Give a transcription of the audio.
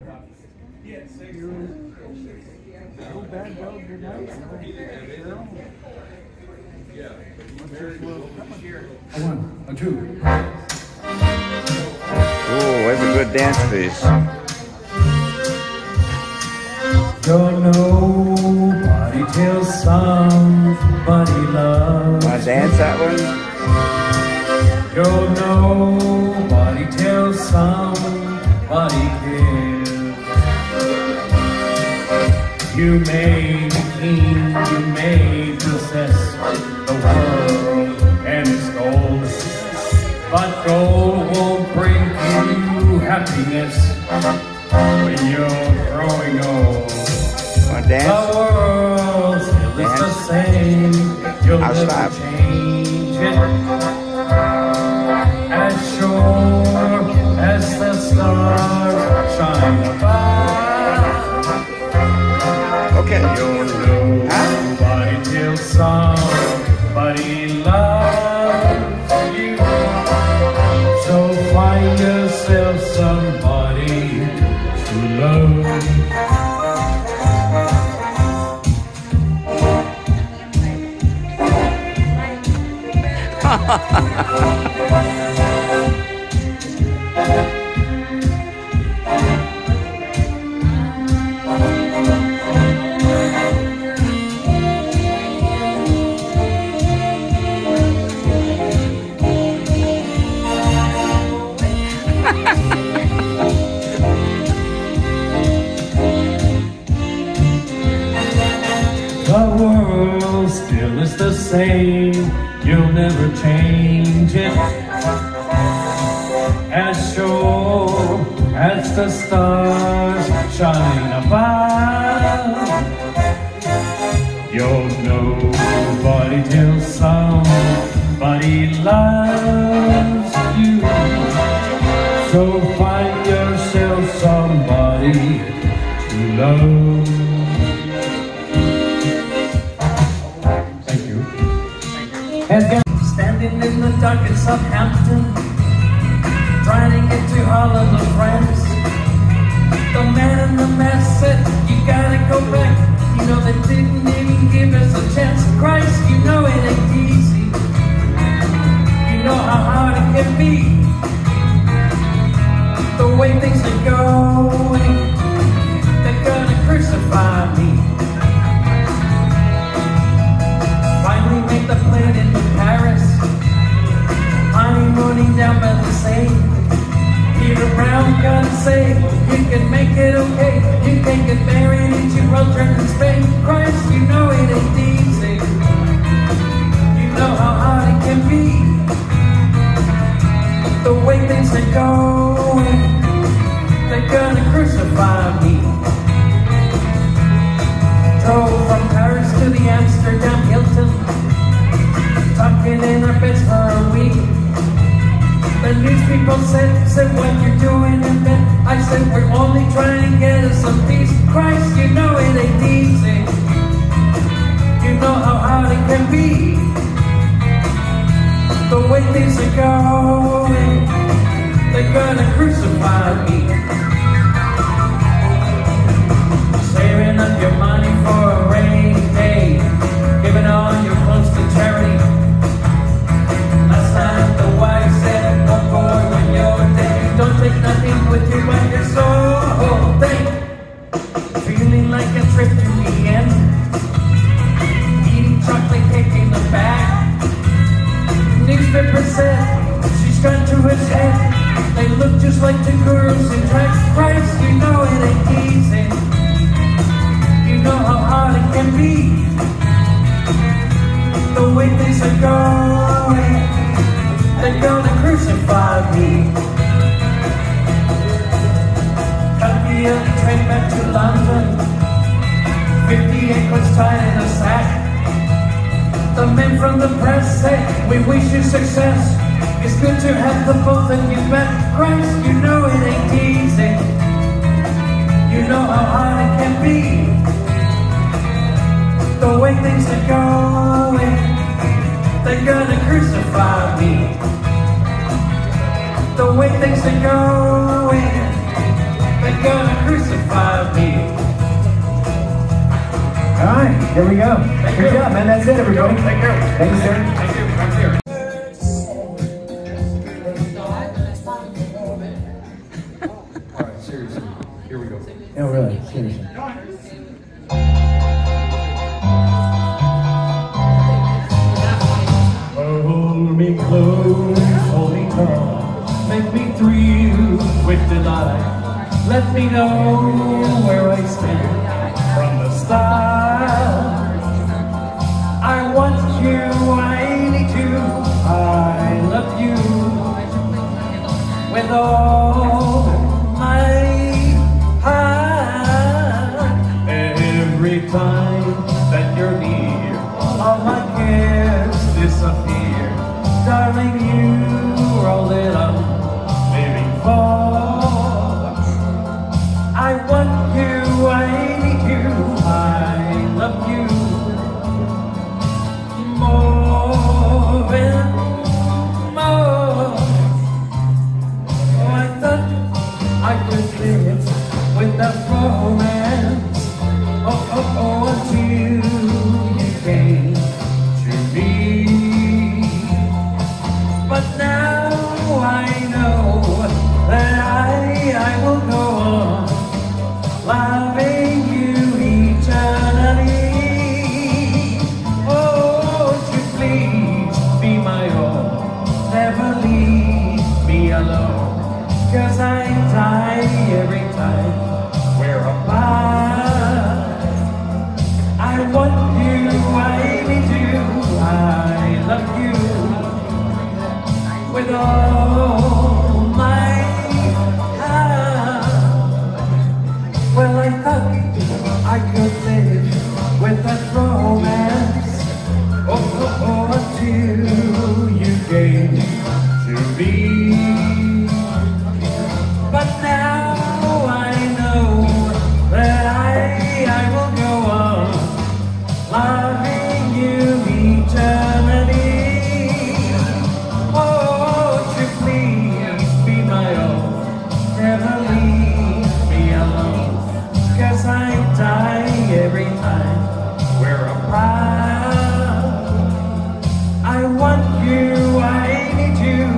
No bad dog tonight. A one, a two. Oh, that's a good dance piece. Don't nobody tell somebody love. Want to dance that one? Don't nobody tell somebody care. You may be king, you may possess the world and its gold, but gold won't bring you happiness when you're growing old. Want to dance? The world still is the same, you'll never change it. As sure as the stars shine above. Okay. You'll nobody till somebody loves you. So find yourself somebody to love. The world still is the same, you'll never change it. As sure as the stars shine above. You'll nobody till somebody loves you. So find yourself somebody to love. Standing in the dark in Southampton, trying to get to Holland with friends. The man in the mask said, you gotta go back. You know they didn't even give us a chance. Christ, you know it ain't easy. You know how hard it can be. The way things are going, they're gonna crucify me. Finally make the plane into Paris, honeymooning down by the sea. Peter Brown gonna say, you can make it okay. You can get married in Gibraltar in Spain. Christ, you know it ain't easy. You know how hard it can be. The way things are going, they're gonna crucify me. Drove from Paris to the Amsterdam Hilton, talking in our beds for a week. The news people said what you're doing in bed. I said we're only trying to get us some peace. Christ, you know it ain't easy. You know how hard it can be. The way things are going, they're gonna crucify me. Saving up your money for a rainy day, giving all your clothes to charity. Last night the wife said, oh boy, when you're dead, don't take nothing with you but your soul. Feeling like a trip to the end, eating chocolate cake in the back. Newspaper said she's gone to his head. They look just like two girls in drag. Christ, you know it ain't easy. You know how hard it can be. The way things are going, they're gonna crucify me. Cut me up the train back to London, 58 was tied in a sack. The men from the press say, we wish you success. It's good to have the both of you back. Christ, you know it ain't easy. You know how hard it can be. The way things are going, they're gonna crucify me. The way things are going, they're gonna crucify me. about me. All right, here we go. Good job, man. That's it, everybody. Thank you. Thank you, sir. Thank you. Come here. All right, seriously. Here we go. Oh, really? Seriously. Hold me close, hold me tight, make me thrill with delight. Let me know where I stand from the start. I want you, I need you, I love you with all my heart. Every time that you're near, all my cares disappear. Darling, you're all that I'm living for. I want you, I need you, I love you more and more. Oh, I thought I could live without romance. Oh, oh, oh, until you came to me. But now I know that I will go on loving you eternally. Oh, won't you please be my own, never leave me alone, 'cause I die every time we're apart. I want you, I need you, I love you with all my heart. Well, I thought I could live with that romance. Oh, oh, oh, until you came to me. But now I know that I will go on loving you eternally. Oh, won't you please be my own, never leave me alone, 'cause I die every time we're apart. I want you, I need you,